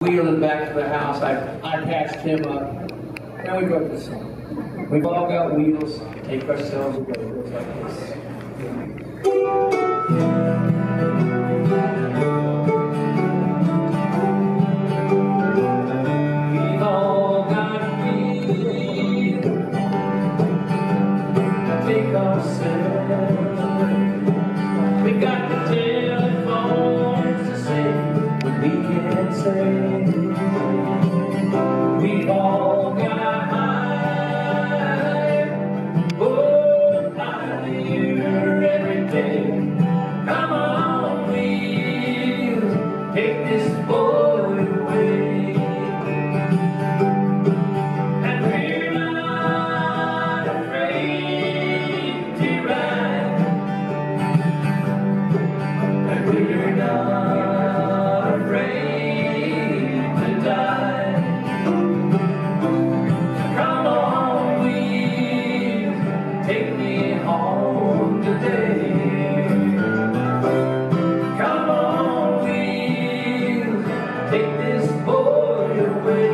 Wheeling back to the house, I patched him up, and we wrote this song. We've all got wheels, take ourselves away. It goes like this. We've all got wheels, take ourselves. We got the telephones to say what we can't say. We all got high, oh, higher every day. Come on, wheels, take this boy away. And we're not afraid to ride. And we're not afraid to die. Come on, wheels, take me home today. Come on, wheels, take this boy away.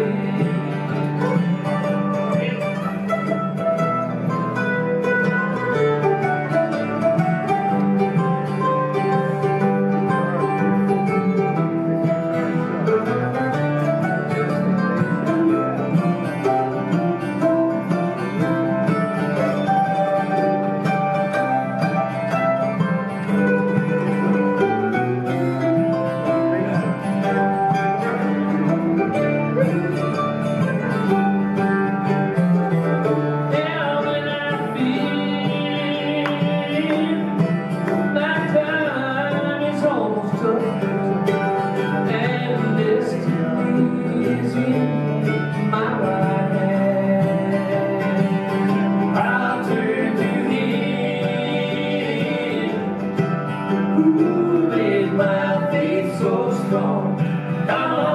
Who made my faith so strong? Come on.